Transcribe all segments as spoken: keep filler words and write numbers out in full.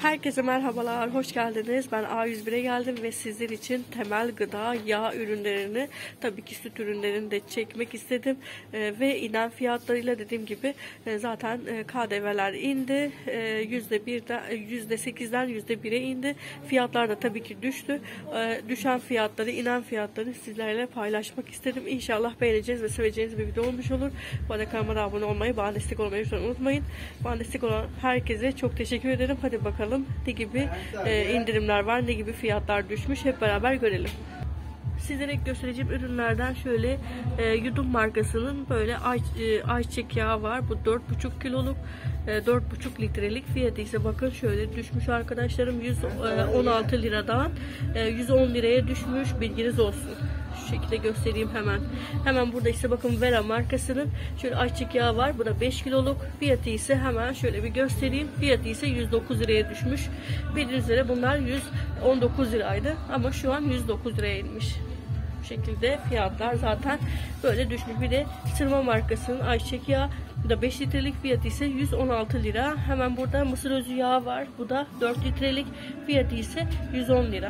Herkese merhabalar, hoş geldiniz. Ben A yüz bir'e geldim ve sizler için temel gıda, yağ ürünlerini, tabii ki süt ürünlerini de çekmek istedim. E, ve inen fiyatlarıyla dediğim gibi e, zaten e, K D V'ler indi. E, yüzde birden, yüzde sekizden yüzde bir'e indi. Fiyatlar da tabii ki düştü. E, düşen fiyatları, inen fiyatları sizlerle paylaşmak istedim. İnşallah beğeneceğiniz ve seveceğiniz bir video olmuş olur. Bu arada kanalıma abone olmayı, bana destek olmayı lütfen unutmayın. Bana destek olan herkese çok teşekkür ederim. Hadi bakalım ne gibi e, indirimler var, ne gibi fiyatlar düşmüş, hep beraber görelim. Sizlere göstereceğim ürünlerden şöyle e, Yudum markasının böyle ay, e, ayçiçek yağı var. Bu dört buçuk kiloluk, e, dört buçuk litrelik. Fiyatı ise bakın şöyle düşmüş arkadaşlarım, yüz on altı liradan e, yüz on liraya düşmüş, bilginiz olsun. Şu şekilde göstereyim hemen. Hemen burada ise bakın Vera markasının şöyle ayçiçek yağı var. Bu da beş kiloluk. Fiyatı ise hemen şöyle bir göstereyim. Fiyatı ise yüz dokuz liraya düşmüş. Bildiğiniz üzere bunlar yüz on dokuz liraydı ama şu an yüz dokuz liraya inmiş. Bu şekilde fiyatlar zaten böyle düşmüş. Bir de Sırma markasının ayçiçek yağı. Bu da beş litrelik, fiyatı ise yüz on altı lira. Hemen burada mısır özü yağı var. Bu da dört litrelik, fiyatı ise yüz on lira.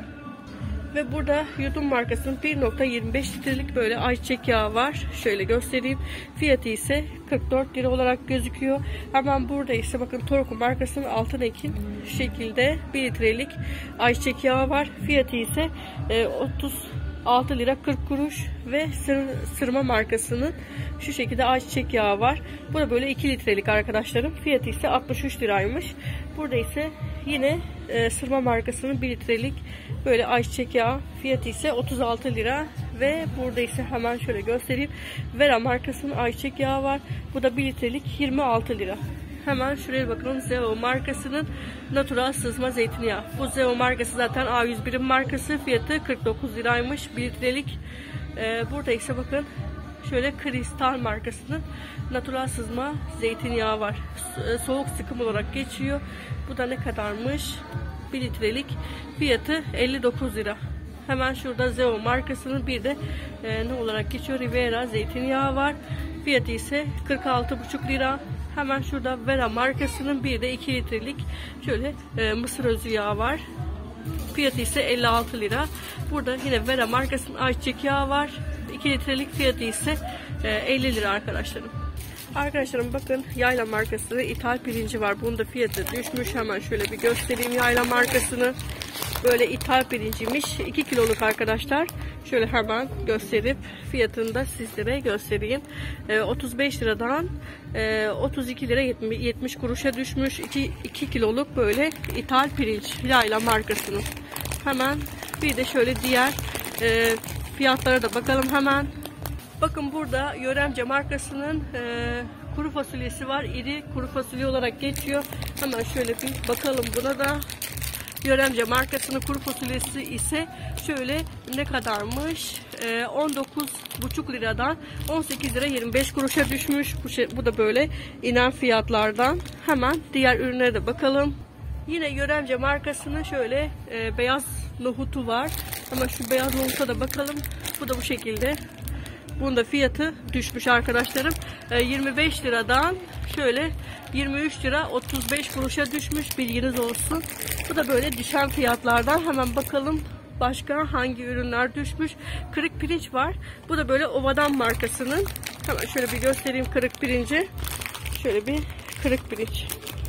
Ve burada Yudum markasının bir nokta yirmi beş litrelik böyle ayçiçek yağı var. Şöyle göstereyim. Fiyatı ise kırk dört lira olarak gözüküyor. Hemen burada ise bakın Torku markasının Altın Ekin şekilde bir litrelik ayçiçek yağı var. Fiyatı ise otuz altı lira kırk kuruş ve sır, Sırma markasının şu şekilde ayçiçek yağı var. Bu da böyle iki litrelik arkadaşlarım. Fiyatı ise altmış üç liraymış. Burada ise yine e, Sırma markasının bir litrelik böyle ayçiçek yağı. Fiyatı ise otuz altı lira ve burada ise hemen şöyle göstereyim. Vera markasının ayçiçek yağı var. Bu da bir litrelik yirmi altı lira. Hemen şuraya bakalım. Zeo markasının natural sızma zeytinyağı. Bu Zeo markası zaten A yüz bir'in markası. Fiyatı kırk dokuz liraymış. bir litrelik. Ee, burada ise bakın şöyle Kristal markasının natural sızma zeytinyağı var. Soğuk sıkım olarak geçiyor. Bu da ne kadarmış? bir litrelik. Fiyatı elli dokuz lira. Hemen şurada Zeo markasının bir de e, ne olarak geçiyor? Rivera zeytinyağı var. Fiyatı ise kırk altı buçuk lira. Hemen şurada Vera markasının bir de iki litrelik şöyle e, mısır özü yağı var. Fiyatı ise elli altı lira. Burada yine Vera markasının ayçiçek yağı var. iki litrelik, fiyatı ise e, elli lira arkadaşlarım. Arkadaşlarım bakın Yayla markasının ithal pirinci var. Bunun da fiyatı düşmüş. Hemen şöyle bir göstereyim Yayla markasını. Böyle ithal pirinciymiş. iki kiloluk arkadaşlar. Şöyle hemen gösterip fiyatını da sizlere göstereyim. E, otuz beş liradan e, otuz iki lira yetmiş kuruşa düşmüş. iki kiloluk böyle ithal pirinç Yayla markasının. Hemen bir de şöyle diğer e, fiyatlara da bakalım hemen. Bakın burada Yöremce markasının e, kuru fasulyesi var. İri kuru fasulye olarak geçiyor. Hemen şöyle bir bakalım buna da. Yöremce markasının kuru fasulyesi ise şöyle ne kadarmış? E, on dokuz buçuk liradan on sekiz lira yirmi beş kuruşa düşmüş. Bu, şey, bu da böyle inen fiyatlardan. Hemen diğer ürünlere de bakalım. Yine Yöremce markasının şöyle e, beyaz nohutu var. Ama şu beyaz nohuta da bakalım. Bu da bu şekilde. Bunun da fiyatı düşmüş arkadaşlarım. E, yirmi beş liradan şöyle yirmi üç lira otuz beş kuruşa düşmüş, bilginiz olsun. Bu da böyle düşen fiyatlardan. Hemen bakalım başka hangi ürünler düşmüş. Kırık pirinç var. Bu da böyle Ovadan markasının. Hemen şöyle bir göstereyim kırık pirinci. Şöyle bir kırık pirinç.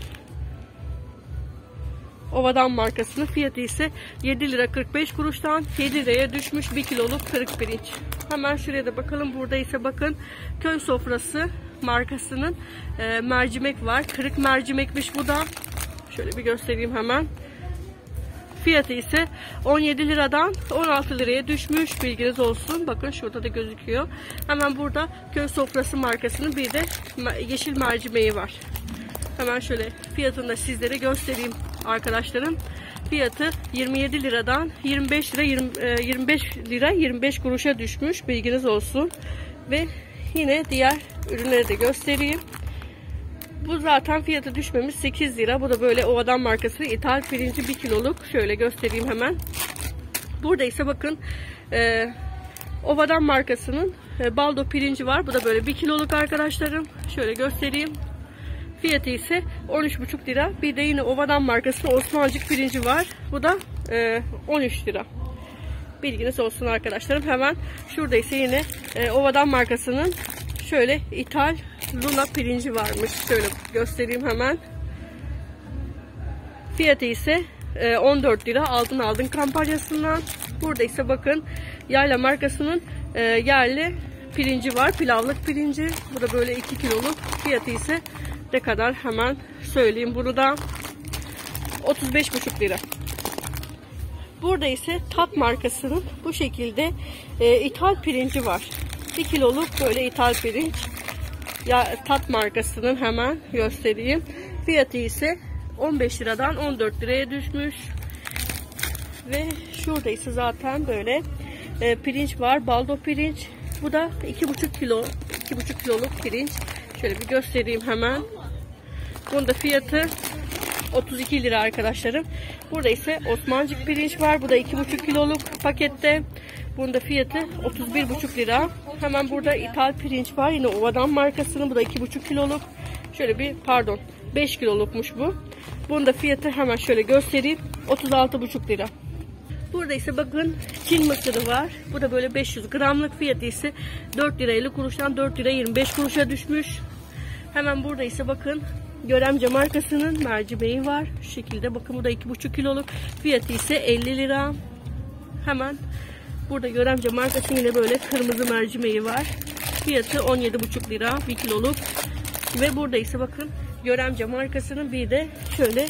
Ovadan markasının fiyatı ise yedi lira kırk beş kuruştan yedi liraya düşmüş bir kiloluk kırık pirinç. Hemen şuraya da bakalım. Burada ise bakın Köy Sofrası markasının e, mercimek var. Kırık mercimekmiş bu da. Şöyle bir göstereyim hemen. Fiyatı ise on yedi liradan on altı liraya düşmüş, bilginiz olsun. Bakın şurada da gözüküyor. Hemen burada Köy Sofrası markasının bir de yeşil mercimeği var. Hemen şöyle fiyatını da sizlere göstereyim arkadaşlarım. Fiyatı yirmi yedi liradan yirmi beş lira yirmi beş lira yirmi beş kuruşa düşmüş, bilginiz olsun. Ve yine diğer ürünleri de göstereyim. Bu zaten fiyatı düşmemiş, sekiz lira. Bu da böyle Ovadan markası ithal pirinci bir kiloluk. Şöyle göstereyim hemen. Burada ise bakın e, Ovadan markasının e, baldo pirinci var. Bu da böyle bir kiloluk arkadaşlarım. Şöyle göstereyim. Fiyatı ise on üç buçuk lira. Bir de yine Ovadan markası Osmancık pirinci var. Bu da e, on üç lira. Bilginiz olsun arkadaşlarım. Hemen şurada ise yine e, Ovadan markasının şöyle ithal Luna pirinci varmış. Şöyle göstereyim hemen. Fiyatı ise e, on dört lira. Aldın aldın kampanyasından. Burada ise bakın Yayla markasının e, yerli pirinci var. Pilavlık pirinci. Bu da böyle iki kiloluk. Fiyatı ise ne kadar hemen söyleyeyim. Bunu da otuz beş buçuk lira. Burada ise Tat markasının bu şekilde e, ithal pirinci var. bir kiloluk böyle ithal pirinç. Ya Tat markasının hemen göstereyim. Fiyatı ise on beş liradan on dört liraya düşmüş. Ve şurada ise zaten böyle e, pirinç var. Baldo pirinç. Bu da iki buçuk kilo, iki buçuk kiloluk pirinç. Şöyle bir göstereyim hemen. Bunun da fiyatı otuz iki lira arkadaşlarım. Burada ise Osmancık pirinç var. Bu da iki buçuk kiloluk pakette. Bunun da fiyatı otuz bir buçuk lira. Hemen burada ithal pirinç var. Yine Ovadan markasının. Bu da iki buçuk kiloluk. Şöyle bir pardon beş kilolukmuş bu. Bunun da fiyatı hemen şöyle göstereyim. otuz altı buçuk lira. Burada ise bakın Çin mısırı var. Bu da böyle beş yüz gramlık. Fiyatı ise dört lira elli kuruştan dört lira yirmi beş kuruşa düşmüş. Hemen burada ise bakın Göremce markasının mercimeği var. Şu şekilde bakın bu da iki buçuk kiloluk. Fiyatı ise elli lira. Hemen burada Göremce markasının yine böyle kırmızı mercimeği var. Fiyatı on yedi buçuk lira bir kiloluk. Ve burada ise bakın Göremce markasının bir de şöyle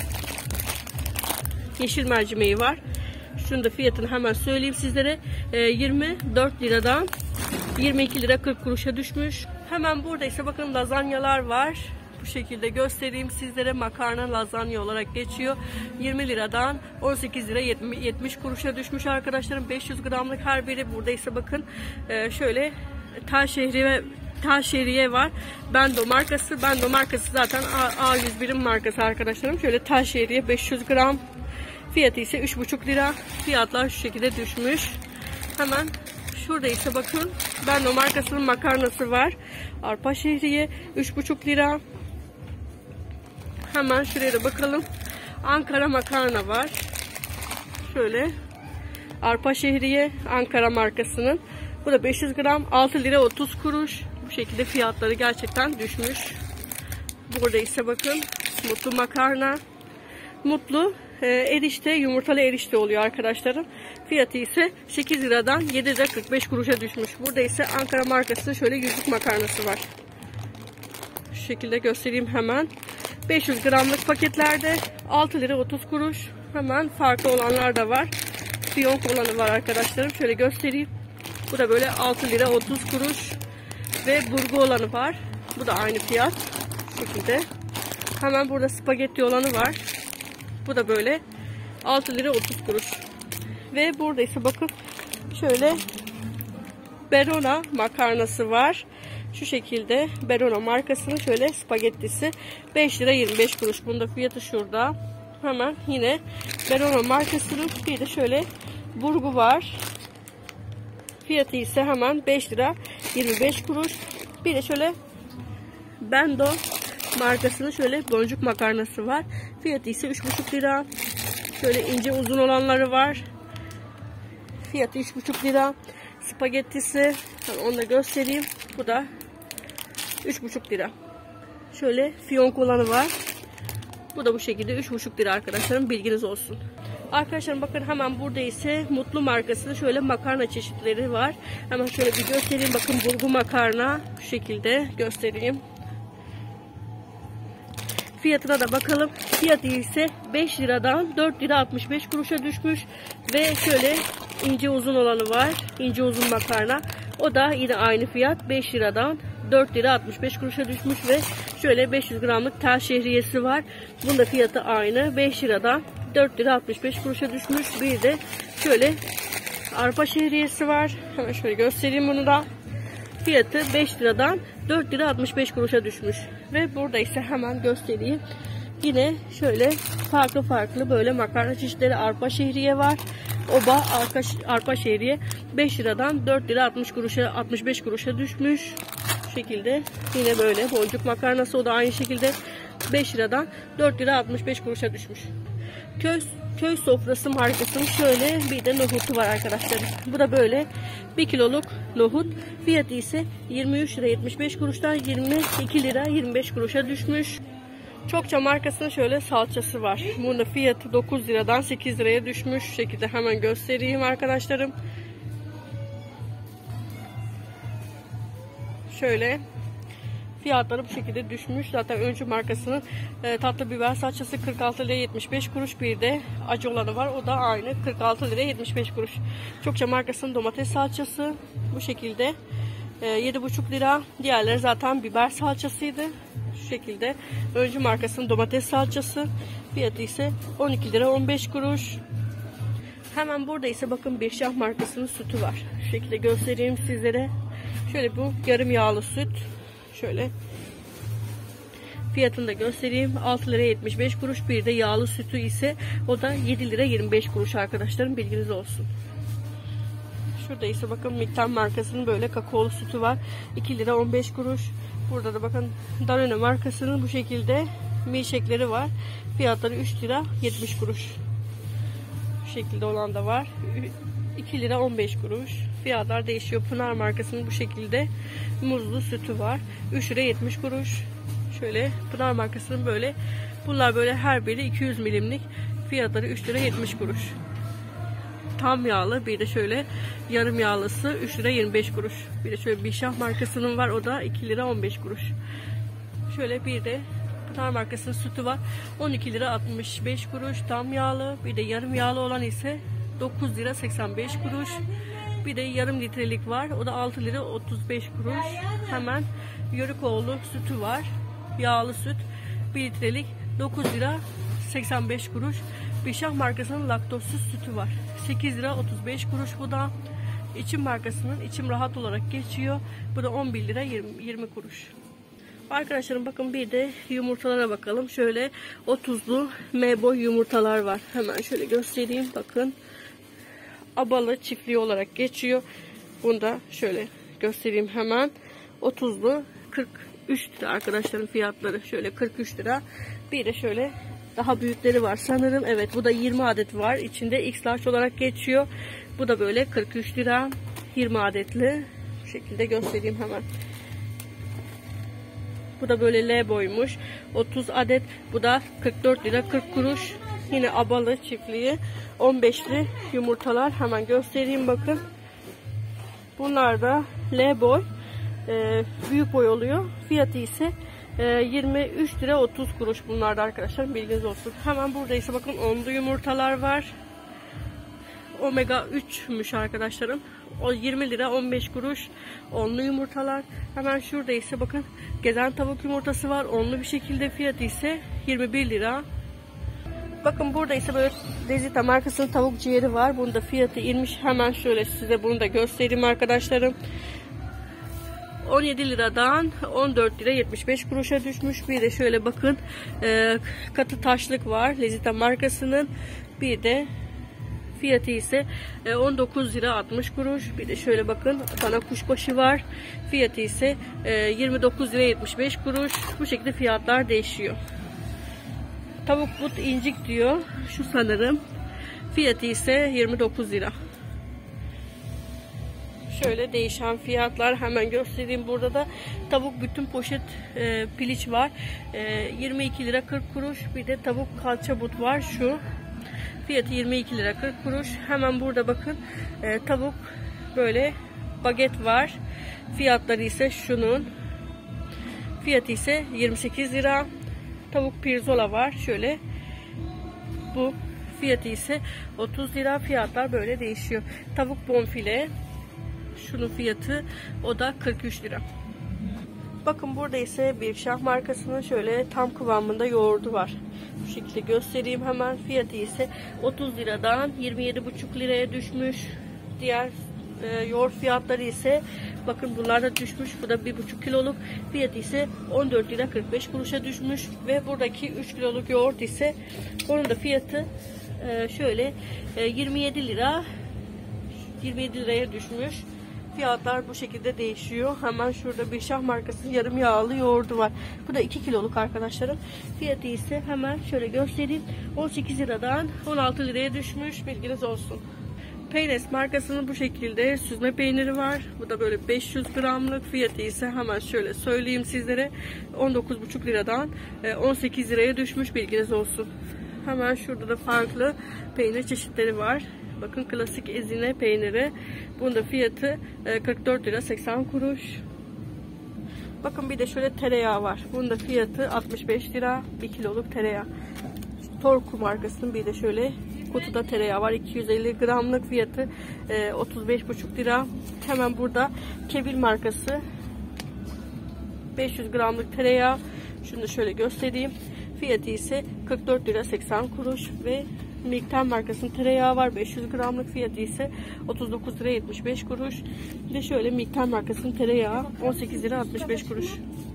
yeşil mercimeği var. Şunun da fiyatını hemen söyleyeyim sizlere. E, yirmi dört liradan yirmi iki lira kırk kuruşa düşmüş. Hemen burada ise bakın lazanyalar var. Bu şekilde göstereyim sizlere. Makarna lazanya olarak geçiyor. yirmi liradan on sekiz lira yetmiş kuruşa düşmüş arkadaşlarım. beş yüz gramlık her biri. Burada ise bakın e, şöyle tel şehriye tel şehriye var. Bendo markası. Bendo markası zaten A yüz birin markası arkadaşlarım. Şöyle tel şehriye beş yüz gram. Fiyatı ise üç buçuk lira. Fiyatlar şu şekilde düşmüş. Hemen şurada ise bakın Bendo markasının makarnası var. Arpa şehriye üç buçuk lira. Hemen şuraya da bakalım. Ankara makarna var. Şöyle arpa şehriye Ankara markasının. Bu da beş yüz gram altı lira otuz kuruş. Bu şekilde fiyatları gerçekten düşmüş. Burada ise bakın Mutlu makarna. Mutlu e, erişte, yumurtalı erişte oluyor arkadaşlarım. Fiyatı ise sekiz liradan yedi lira kırk beş kuruşa düşmüş. Burada ise Ankara markası şöyle yüzlük makarnası var. Şu şekilde göstereyim hemen. beş yüz gramlık paketlerde altı lira otuz kuruş. Hemen farklı olanlar da var. Fiyonk olanı var arkadaşlarım. Şöyle göstereyim. Bu da böyle altı lira otuz kuruş. Ve burgu olanı var. Bu da aynı fiyat. Bu şekilde. Hemen burada spagetti olanı var. Bu da böyle altı lira otuz kuruş. Ve burada ise bakın şöyle Berona makarnası var. Şu şekilde Berona markasının şöyle spagettisi beş lira yirmi beş kuruş. Bunda fiyatı şurada. Hemen yine Berona markasının bir de şöyle burgu var. Fiyatı ise hemen beş lira yirmi beş kuruş. Bir de şöyle Bendo markasının şöyle boncuk makarnası var. Fiyatı ise üç buçuk lira. Şöyle ince uzun olanları var. Fiyatı üç buçuk lira. Spagettisi onu da göstereyim. Bu da üç buçuk lira. Şöyle fiyonk olanı var. Bu da bu şekilde üç buçuk lira arkadaşlarım, bilginiz olsun. Arkadaşlarım bakın hemen burada ise Mutlu markasının şöyle makarna çeşitleri var. Hemen şöyle bir göstereyim. Bakın burgu makarna şu şekilde göstereyim. Fiyatına da bakalım. Fiyatı ise beş liradan dört lira altmış beş kuruşa düşmüş. Ve şöyle ince uzun olanı var. İnce uzun makarna. O da yine aynı fiyat. beş liradan dört lira altmış beş kuruşa düşmüş. Ve şöyle beş yüz gramlık tel şehriyesi var. Bunun da fiyatı aynı. beş liradan dört lira altmış beş kuruşa düşmüş. Bir de şöyle arpa şehriyesi var. Hemen şöyle göstereyim bunu da. Fiyatı beş liradan dört lira altmış beş kuruşa düşmüş. Ve burada ise hemen göstereyim. Yine şöyle farklı farklı böyle makarna çeşitleri, arpa şehriye var. Oba arpa, arpa şehriye beş liradan dört lira altmış kuruşa altmış beş kuruşa düşmüş. Bu şekilde yine böyle boncuk makarnası, o da aynı şekilde beş liradan dört lira altmış beş kuruşa düşmüş. Köy, köy sofrası markasının şöyle bir de nohutu var arkadaşlar. Bu da böyle bir kiloluk nohut. Fiyatı ise yirmi üç lira yetmiş beş kuruştan yirmi iki lira yirmi beş kuruşa düşmüş. Çokça markasının şöyle salçası var. Bunun da fiyatı dokuz liradan sekiz liraya düşmüş. Şu şekilde hemen göstereyim arkadaşlarım. Şöyle fiyatları bu şekilde düşmüş. Zaten Öncü markasının e, tatlı biber salçası kırk altı lira yetmiş beş kuruş. Bir de acı olanı var. O da aynı kırk altı lira yetmiş beş kuruş. Çokça markasının domates salçası bu şekilde e, yedi buçuk lira. Diğerleri zaten biber salçasıydı. Şu şekilde Öncü markasının domates salçası fiyatı ise on iki lira on beş kuruş. Hemen burada ise bakın Birşah markasının sütü var. Şu şekilde göstereyim sizlere. Şöyle bu yarım yağlı süt. Şöyle fiyatını da göstereyim. altı lira yetmiş beş kuruş. Bir de yağlı sütü ise o da yedi lira yirmi beş kuruş arkadaşlarım, bilginiz olsun. Şurada ise bakın Miktar markasının böyle kakaolu sütü var. iki lira on beş kuruş. Burada da bakın Danone markasının bu şekilde milkshake'leri var. Fiyatları üç lira yetmiş kuruş. Bu şekilde olan da var. iki lira on beş kuruş. Fiyatlar değişiyor. Pınar markasının bu şekilde muzlu sütü var. üç lira yetmiş kuruş. Şöyle Pınar markasının böyle. Bunlar böyle her biri iki yüz milimlik. Fiyatları üç lira yetmiş kuruş. Tam yağlı, bir de şöyle yarım yağlısı üç lira yirmi beş kuruş. Bir de şöyle Birşah markasının var, o da iki lira on beş kuruş. Şöyle bir de Pınar markasının sütü var, on iki lira altmış beş kuruş tam yağlı. Bir de yarım yağlı olan ise dokuz lira seksen beş kuruş. Bir de yarım litrelik var, o da altı lira otuz beş kuruş. Hemen Yörükoğlu sütü var, yağlı süt bir litrelik dokuz lira seksen beş kuruş. Birşah markasının laktozsuz sütü var, sekiz lira otuz beş kuruş. Bu da İçim markasının içim rahat olarak geçiyor. Bu da on bir lira yirmi kuruş. Arkadaşlarım bakın bir de yumurtalara bakalım. Şöyle otuzlu M boy yumurtalar var. Hemen şöyle göstereyim. Bakın abalı çiftliği olarak geçiyor. Bunu da şöyle göstereyim hemen. otuzlu kırk üç lira arkadaşlarım fiyatları. Şöyle kırk üç lira. Bir de şöyle daha büyükleri var sanırım. Evet, bu da yirmi adet var. İçinde X large olarak geçiyor. Bu da böyle kırk üç lira. yirmi adetli. Bu şekilde göstereyim hemen. Bu da böyle L boymuş. otuz adet. Bu da kırk dört lira kırk kuruş. Yine abalı çiftliği. on beşli yumurtalar. Hemen göstereyim bakın. Bunlar da L boy. Ee, büyük boy oluyor. Fiyatı ise e, yirmi üç lira otuz kuruş bunlarda arkadaşlar. Bilginiz olsun. Hemen burada ise bakın onlu yumurtalar var. Omega üçmüş arkadaşlarım. O yirmi lira on beş kuruş onlu yumurtalar. Hemen şurada ise bakın gezen tavuk yumurtası var. Onlu bir şekilde fiyatı ise yirmi bir lira. Bakın burada ise böyle Lezita markasının tavuk ciğeri var. Bunun da fiyatı inmiş. Hemen şöyle size bunu da göstereyim arkadaşlarım. on yedi liradan on dört lira yetmiş beş kuruşa düşmüş. Bir de şöyle bakın e, katı taşlık var Lezita markasının. Bir de fiyatı ise on dokuz lira altmış kuruş. Bir de şöyle bakın dana kuşbaşı var. Fiyatı ise yirmi dokuz lira yetmiş beş kuruş. Bu şekilde fiyatlar değişiyor. Tavuk but incik diyor. Şu sanırım. Fiyatı ise yirmi dokuz lira. Şöyle değişen fiyatlar hemen göstereyim. Burada da tavuk bütün poşet e, piliç var. E, yirmi iki lira kırk kuruş. Bir de tavuk kalça but var şu. Fiyatı yirmi iki lira kırk kuruş. Hemen burada bakın e, tavuk böyle baget var. Fiyatları ise şunun. Fiyatı ise yirmi sekiz lira. Tavuk pirzola var. Şöyle bu fiyatı ise otuz lira. Fiyatlar böyle değişiyor. Tavuk bonfile. Şunun fiyatı o da kırk üç lira. Bakın burada ise Birşah markasının şöyle tam kıvamında yoğurdu var. Bu şekilde göstereyim hemen. Fiyatı ise otuz liradan yirmi yedi buçuk liraya düşmüş. Diğer e, yoğurt fiyatları ise bakın bunlar da düşmüş. Bu da bir buçuk kiloluk. Fiyatı ise on dört lira kırk beş kuruşa düşmüş. Ve buradaki üç kiloluk yoğurt ise onun da fiyatı e, şöyle e, yirmi yedi lira yirmi yedi liraya düşmüş. Fiyatlar bu şekilde değişiyor. Hemen şurada Birşah markasının yarım yağlı yoğurdu var. Bu da iki kiloluk arkadaşlarım. Fiyatı ise hemen şöyle göstereyim. on sekiz liradan on altı liraya düşmüş. Bilginiz olsun. Peynes markasının bu şekilde süzme peyniri var. Bu da böyle beş yüz gramlık. Fiyatı ise hemen şöyle söyleyeyim sizlere. on dokuz buçuk liradan on sekiz liraya düşmüş. Bilginiz olsun. Hemen şurada da farklı peynir çeşitleri var. Bakın klasik ezine peyniri. Bunun da fiyatı kırk dört lira seksen kuruş. Bakın bir de şöyle tereyağı var. Bunun da fiyatı altmış beş lira. bir kiloluk tereyağı. Torku markasının bir de şöyle kutuda tereyağı var. iki yüz elli gramlık fiyatı otuz beş buçuk lira. Hemen burada Kebil markası beş yüz gramlık tereyağı. Şunu da şöyle göstereyim. Fiyatı ise kırk dört lira seksen kuruş ve Miktar markasının tereyağı var. beş yüz gramlık fiyatı ise otuz dokuz lira yetmiş beş kuruş. Bir de şöyle Miktar markasının tereyağı on sekiz lira altmış beş kuruş.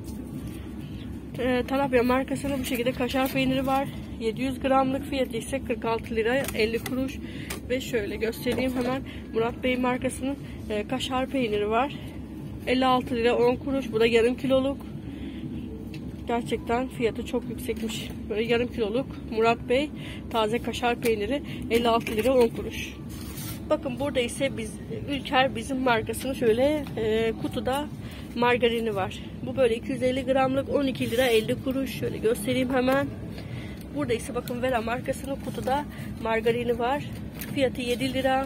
E, Talapya markasının bu şekilde kaşar peyniri var. yedi yüz gramlık fiyatı ise kırk altı lira elli kuruş. Ve şöyle göstereyim hemen Murat Bey markasının e, kaşar peyniri var. elli altı lira on kuruş. Bu da yarım kiloluk. Gerçekten fiyatı çok yüksekmiş. Böyle yarım kiloluk Murat Bey taze kaşar peyniri elli altı lira on kuruş. Bakın burada ise biz Ülker bizim markasının şöyle e, kutuda margarini var. Bu böyle iki yüz elli gramlık on iki lira elli kuruş. Şöyle göstereyim hemen. Burada ise bakın Vera markasının kutuda margarini var. Fiyatı yedi lira.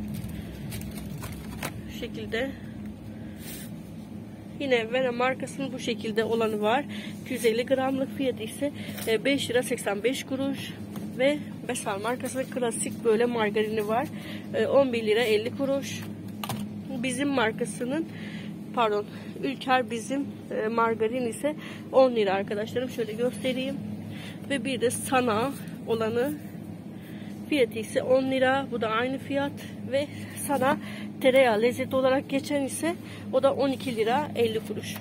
Bu şekilde. Yine Vera markasının bu şekilde olanı var. iki yüz elli gramlık fiyatı ise beş lira seksen beş kuruş. Ve Besal markasının klasik böyle margarini var. on bir lira elli kuruş. Bizim markasının pardon Ülker bizim margarin ise on lira arkadaşlarım. Şöyle göstereyim. Ve bir de Sana olanı fiyatı ise on lira. Bu da aynı fiyat. Ve Sana tereyağı lezzeti olarak geçen ise o da on iki lira elli kuruş.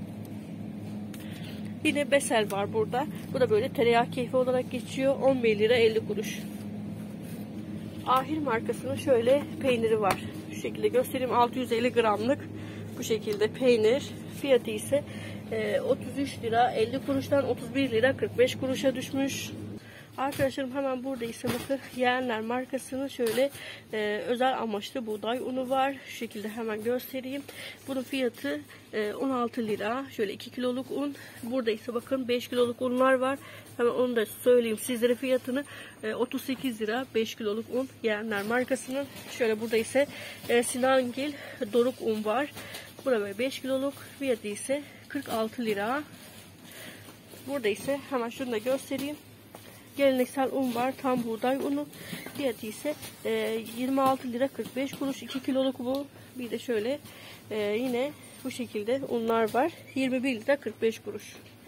Yine Besel var burada. Bu da böyle tereyağı keyfi olarak geçiyor. on bir lira elli kuruş. Ahir markasının şöyle peyniri var. Şu şekilde göstereyim. altı yüz elli gramlık bu şekilde peynir. Fiyatı ise otuz üç lira elli kuruştan otuz bir lira kırk beş kuruşa düşmüş. Arkadaşlarım hemen burada ise bakın Yeğenler markasının şöyle e, özel amaçlı buğday unu var. Şu şekilde hemen göstereyim. Bunun fiyatı e, on altı lira. Şöyle iki kiloluk un. Burada ise bakın beş kiloluk unlar var. Hemen onu da söyleyeyim sizlere fiyatını. E, otuz sekiz lira beş kiloluk un Yeğenler markasının. Şöyle burada ise e, Sinangil Doruk un var. Burada beş kiloluk fiyatı ise kırk altı lira. Burada ise hemen şunu da göstereyim. Geleneksel un var. Tam buğday unu. Fiyatı ise e, yirmi altı lira kırk beş kuruş. iki kiloluk bu. Bir de şöyle e, yine bu şekilde unlar var. yirmi bir lira kırk beş kuruş.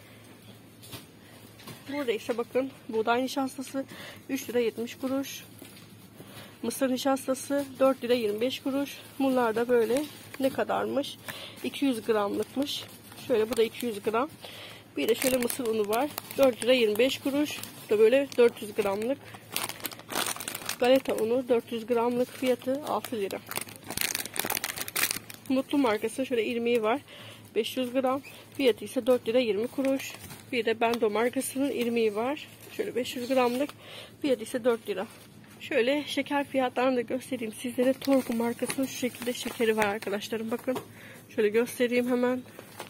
Burada ise bakın buğday nişastası üç lira yetmiş kuruş. Mısır nişastası dört lira yirmi beş kuruş. Bunlar da böyle ne kadarmış? iki yüz gramlıkmış. Şöyle bu da iki yüz gram. Bir de şöyle mısır unu var. dört lira yirmi beş kuruş. Bu da böyle dört yüz gramlık. Galeta unu dört yüz gramlık fiyatı altı lira. Mutlu markası şöyle irmiği var. beş yüz gram. Fiyatı ise dört lira yirmi kuruş. Bir de Bendo markasının irmiği var. Şöyle beş yüz gramlık. Fiyatı ise dört lira. Şöyle şeker fiyatlarını da göstereyim sizlere. Torku markasının şu şekilde şekeri var arkadaşlarım. Bakın. Şöyle göstereyim hemen.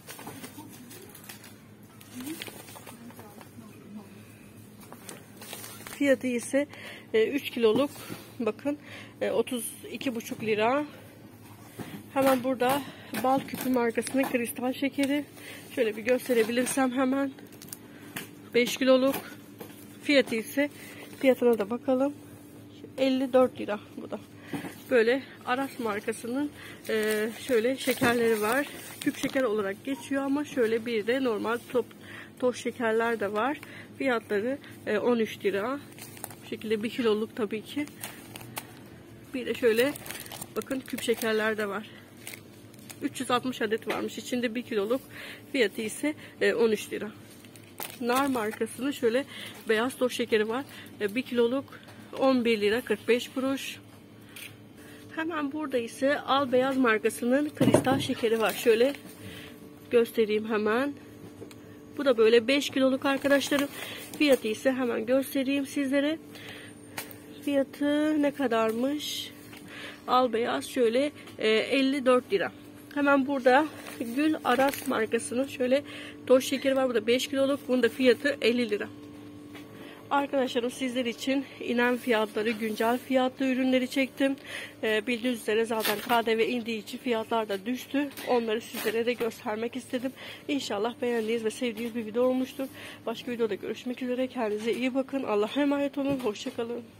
Fiyatı ise üç kiloluk bakın otuz iki buçuk lira. Hemen burada Bal Küpü markasının kristal şekeri. Şöyle bir gösterebilirsem hemen. beş kiloluk. Fiyatı ise fiyatına da bakalım. elli dört lira bu da. Böyle Aras markasının şöyle şekerleri var. Küp şeker olarak geçiyor ama şöyle bir de normal top toz şekerler de var. Fiyatları on üç lira. Bu şekilde bir kiloluk tabii ki. Bir de şöyle bakın küp şekerler de var. üç yüz altmış adet varmış. İçinde bir kiloluk. Fiyatı ise on üç lira. Nar markasının şöyle beyaz toz şekeri var. bir kiloluk on bir lira kırk beş kuruş. Hemen burada ise Al Beyaz markasının kristal şekeri var. Şöyle göstereyim hemen. Bu da böyle beş kiloluk arkadaşlarım. Fiyatı ise hemen göstereyim sizlere. Fiyatı ne kadarmış? Al Beyaz şöyle elli dört lira. Hemen burada Gül Aras markasının şöyle toz şekeri var. Bu da beş kiloluk. Bunun da fiyatı elli lira. Arkadaşlarım sizler için inen fiyatları, güncel fiyatlı ürünleri çektim. Ee, bildiğiniz üzere zaten K D V indiği için fiyatlar da düştü. Onları sizlere de göstermek istedim. İnşallah beğendiğiniz ve sevdiğiniz bir video olmuştur. Başka videoda görüşmek üzere. Kendinize iyi bakın. Allah'a emanet olun. Hoşça kalın.